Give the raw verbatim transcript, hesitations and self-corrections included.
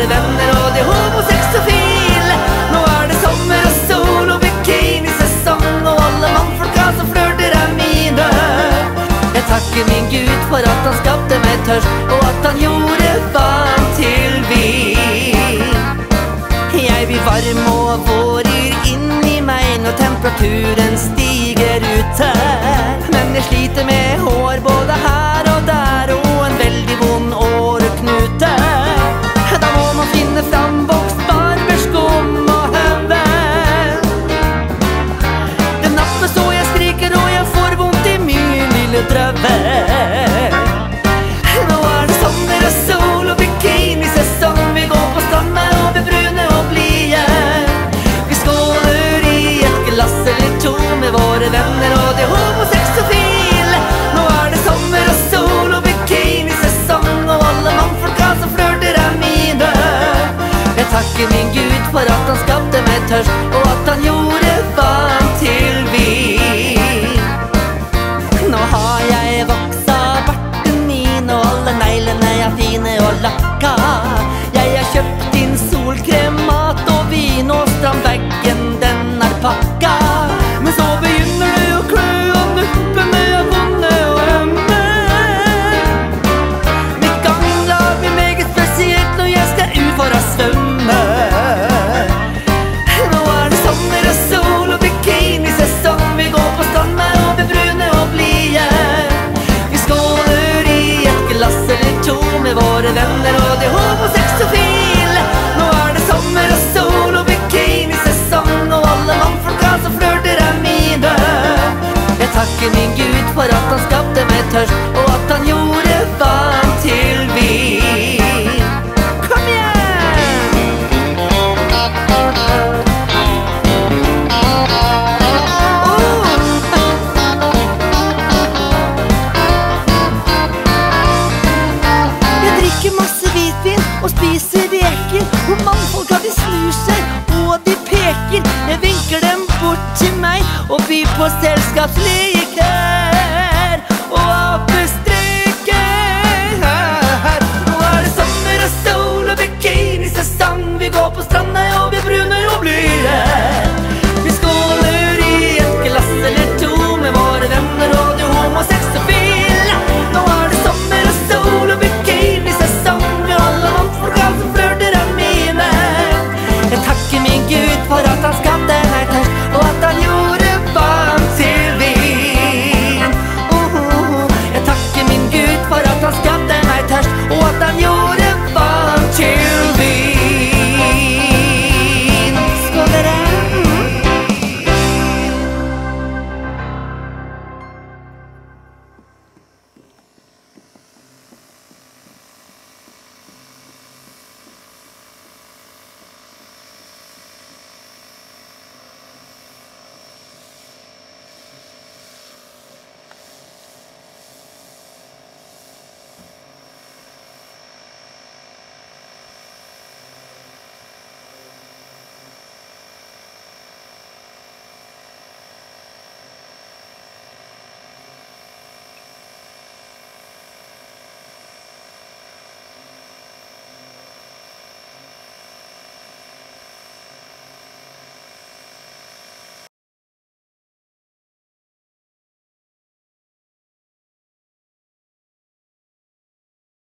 våre venner, og de homoseksofile. Nå er det sommer og sol og bikinisesong, og alle mannfolka som flørter er mine. Jeg takker min Gud for at han skapte meg tørst, og at han gjorde vann til vin. Jeg blir varm og vårer inni meg når temperaturen stiger ute. Men jeg sliter med hår både her og der, og en veldig vond åreknute. Da må man finne fram vokst barberskum og høvel. Den natten så jeg skriker og jeg får vondt i min lille drøvel. Nå er det sommer og sol og bikinisesong. Vi går på stranda og blir brune og blide. Vi skåler i et glass eller to med våre venner, og de homoseksofile. Nå er det sommer og sol og bikinisesong, og alle mannfolka som flørter er mine. Jeg takker min Gud for at han skapte meg tørst, og at han gjorde vann til vin. Nå har jeg voksa barten min, og alle neglene er fine og lakka. Jeg har kjøpt inn solkrem, mat og vin, og strandveggen den er pakka. Men så begynner det å klø, og nuppene er vonde og ømme. Mitt ganglag blir meget spesielt når jeg skal ut for å svømme. Nå er det sommer og sol og bikinisesong. Vi går på stranda og blir brune og blide. Vi skåler i et glass eller to med våre venner, og de homoseksofile. Nå er det sommer og sol og bikinisesong, og alle mannfolka som flørter er mine. Jeg takker min Gud for at han skapte meg tørst, og at han gjorde vann til vin. Kom igjen! Jeg drikker masse hvitvin og spiser reker, og mannfolka de snur seg og de peker. Jeg vinker dem bort til meg og byr på selskapslike.